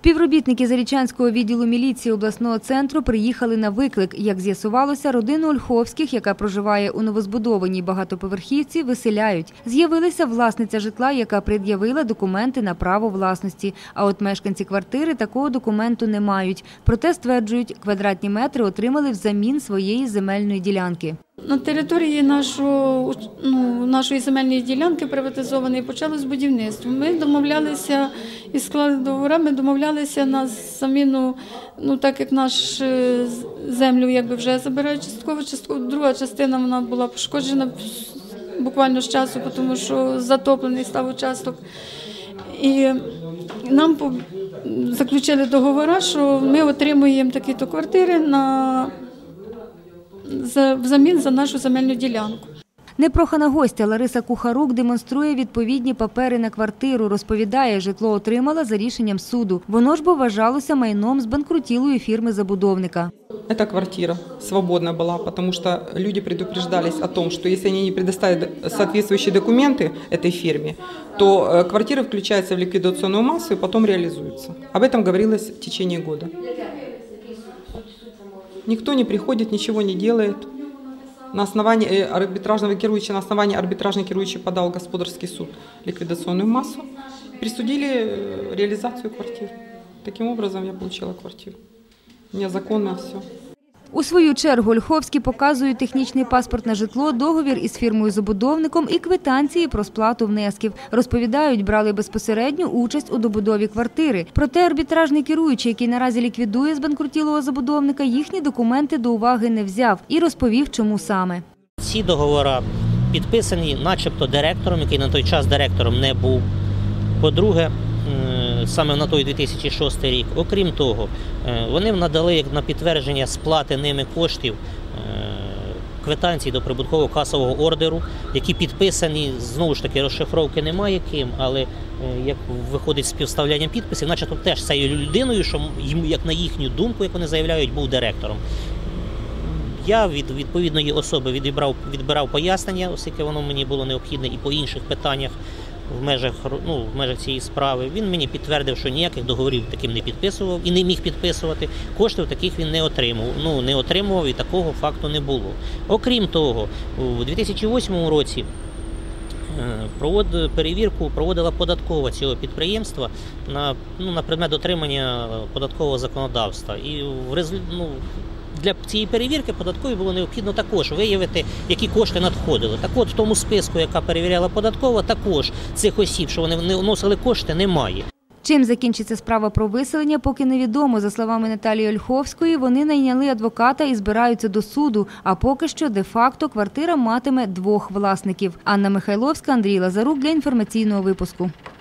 Співробітники Зарічанського відділу міліції обласного центру приїхали на виклик. Як з'ясувалося, родину Ольховських, яка проживає у новозбудованій багатоповерхівці, виселяють. З'явилася власниця житла, яка пред'явила документи на право власності. А от мешканці квартири такого документу не мають. Проте, стверджують, квадратні метри отримали взамін своєї земельної ділянки. На території нашої земельної ділянки приватизованої почалось будівництво. Ми домовлялися і склали договори, ми домовлялися на заміну, так як нашу землю вже забирають частково, друга частина вона була пошкоджена буквально з часу, тому що затоплений став участок. І нам заключили договори, що ми отримуємо такі-то квартири взамін за нашу земельну ділянку. Непрохана гостя Лариса Кухарук демонструє відповідні папери на квартиру. Розповідає, житло отримала за рішенням суду. Воно ж бо вважалося майном збанкрутілої фірми-забудовника. Эта квартира свободна была, потому что люди предупреждались о том, что если они не предоставят соответствующие документы этой фирме, то квартира включается в ликвидационную массу и потом реализуется. Об этом говорилось в течение года. Никто не приходит, ничего не делает. На основании арбитражного керующий подал господарский суд ликвидационную массу. Присудили реализацию квартир. Таким образом я получила квартиру. У меня законно все. У свою чергу Ольховські показують технічний паспорт на житло, договір із фірмою-забудовником і квитанції про сплату внесків. Розповідають, брали безпосередню участь у добудові квартири. Проте арбітражний керуючий, який наразі ліквідує збанкрутілого забудовника, їхні документи до уваги не взяв і розповів, чому саме. Ці договори підписані начебто директором, який на той час директором не був. По-друге, саме на той 2006 рік. Окрім того, вони надали як на підтвердження сплати ними коштів квитанції до прибуткового касового ордеру, які підписані, знову ж таки, розшифровки немає ким, але як виходить з співставлянням підписів, начебто теж цією людиною, що як на їхню думку, як вони заявляють, був директором. Я від відповідної особи відбирав пояснення, оскільки воно мені було необхідне і по інших питаннях в межах цієї справи. Він мені підтвердив, що ніяких договорів таким не підписував і не міг підписувати. Коштів таких він не отримував. Не отримував і такого факту не було. Окрім того, у 2008 році перевірку проводила податкова цього підприємства на предмет дотримання податкового законодавства. І для цієї перевірки податковій було необхідно також виявити, які кошти надходили. Так от, в тому списку, яка перевіряла податкова, також цих осіб, що вони не вносили кошти, немає. Чим закінчиться справа про виселення, поки невідомо. За словами Наталії Ольховської, вони найняли адвоката і збираються до суду. А поки що, де-факто, квартира матиме двох власників. Анна Михайловська, Андрій Лазарук для інформаційного випуску.